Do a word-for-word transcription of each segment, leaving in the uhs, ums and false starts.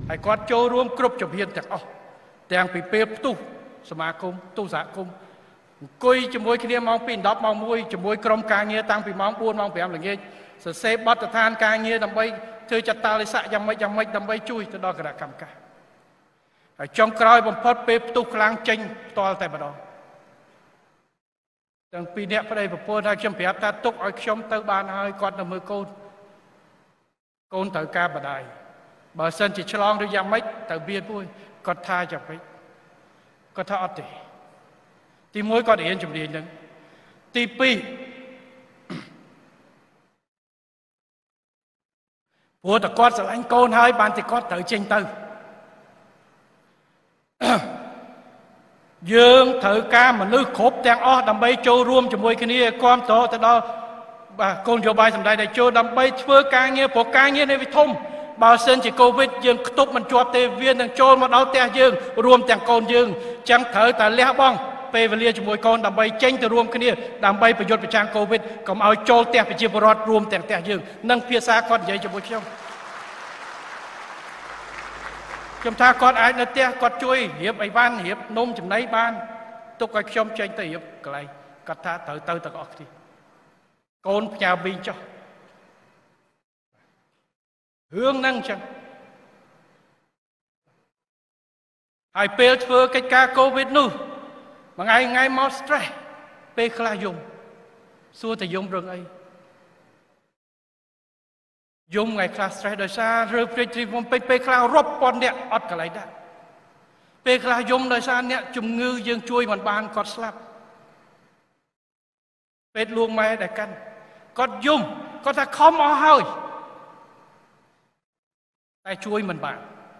ហើយគាត់ចូលរួមគ្រប់ជំហានទាំងអស់ទាំងពីពេលផ្ទុះសមាគមទូសហគមន៍អង្គុយជាមួយគ្នាម៉ោងពីដប់ម៉ោងមួយជាមួយក្រុមការងារតាំងពីម៉ោងបួនម៉ោងប្រាំល្ងាចសរសេរបទដ្ឋានការងារដើម្បីធ្វើចតាលិស័កយ៉ាងម៉េចយ៉ាងម៉េចដើម្បីជួយទៅដល់គណៈកម្មការហើយចុងក្រោយបំផុតពេលផ្ទុះខ្លាំងចេញផ្ទាល់តែម្ដងទាំងពីរអ្នកប្តីប្រពន្ធហើយខ្ញុំប្រាប់ថាទុកឲ្យខ្ញុំទៅបានហើយគាត់នៅមើលកូនកូនត្រូវការបដាយបើសិនជាឆ្លងឬយ៉ាងម៉េចទៅមានមួយគាត់ថាយ៉ាងម៉េចគាត់ថាអត់ទេទីមួយគាត់រៀនជំនាញហ្នឹងទីពីរព្រោះតែគាត់ស្រឡាញ់កូនហើយបានតែគាត់ត្រូវចេញទៅយើងត្រូវការមនុស្សគ្រប់ទាំងអស់ដើម្បីចូលរួមជាមួយគ្នាគាំទ្រទៅដល់បាទគោលនយោបាយសម្ដែងតែចូលដើម្បីធ្វើការងារព្រោះការងារនេះវាធំបើសិនជាកូវីដយើងខ្ទប់មិនជាប់ទេវានឹងចូលមកដល់ផ្ទះយើងរួមទាំងកូនយើងអញ្ចឹងត្រូវតែលះបង់ពេលវេលាជាមួយកូនដើម្បីចេញទៅរួមគ្នាដើម្បីប្រយុទ្ធប្រឆាំងកូវីដកុំឲ្យចូលផ្ទះប្រជាពលរដ្ឋរួមទាំងផ្ទះយើងនឹងភាសាគាត់និយាយជាមួយខ្ញុំខ្ញុំថាគាត់អាចនៅផ្ទះគាត់ជួយរៀបអីវ៉ាន់រៀបនំចំណីបានទុកឲ្យខ្ញុំចេញទៅរៀបកន្លែងគាត់ថាត្រូវទៅទាំងអស់គ្នាកូនផ្ញើវិញចុះរឿងហ្នឹងចឹងហើយពេលធ្វើកិច្ចការកូវីដនោះមួយថ្ងៃថ្ងៃមក stress ពេលខ្លះយំសួរតែយំរឿងអីយំថ្ងៃខ្លះ stress ដោយសាររើព្រិចទ្រីវំពេចពេលខ្លះរាប់ពាន់អ្នកអត់កន្លែងដែរពេលខ្លះយំដោយសារអ្នកជំងឺយើងជួយមិនបានគាត់ស្លាប់ពេទ្យលួងម៉ែដែលកាន់គាត់យំគាត់ថាខំអស់ហើយតែជួយមិនបាន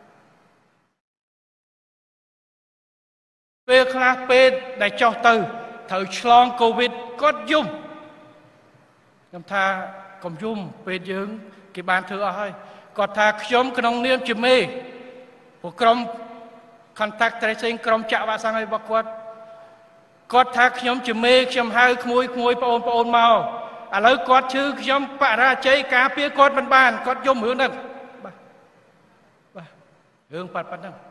ពេលខ្លះពេទ្យដែលចុះទៅត្រូវឆ្លងកូវីដគាត់យំខ្ញុំថាកុំយំពេទ្យយើងគេបានធ្វើអស់ហើយគាត់ថាខ្ញុំក្នុងនាមជាមេព្រោះក្រុម contact tracing ក្រុមចាក់វ៉ាក់សាំងរបស់គាត់គាត់ថាខ្ញុំជាមេខ្ញុំហៅក្មួយក្មួយបងប្អូនមកឥឡូវគាត់ឈឺខ្ញុំបរាជ័យការពារគាត់មិនបានគាត់យំរឿងហ្នឹងបាទបាទរឿងប៉ាត់ប៉ាត់ហ្នឹង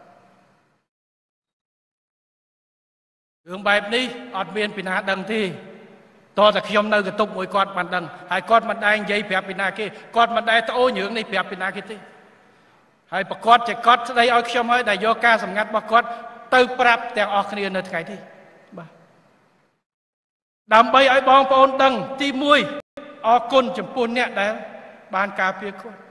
រឿងបែបនេះអត់មានពីណាដឹងទេតើតែខ្ញុំនៅកតុបមួយគាត់បានដឹងហើយគាត់មិនដែរនិយាយប្រាប់ពីណាគេគាត់មិនដែរត្អូញរឿងនេះប្រាប់ពីណាគេទេហើយប្រកាសជាគាត់ស្ដីឲ្យខ្ញុំហើយដែលយកការសម្ងាត់របស់គាត់ទៅប្រាប់ទាំងអស់គ្នានៅថ្ងៃនេះបាទដើម្បីឲ្យបងប្អូនដឹងទីមួយអរគុណចំពោះអ្នកដែលបានការពារគាត់